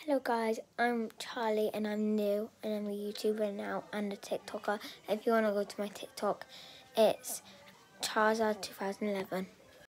Hello guys, I'm Charlie and I'm new and I'm a YouTuber now and a TikToker. If you want to go to my TikTok, it's Charizard 2011.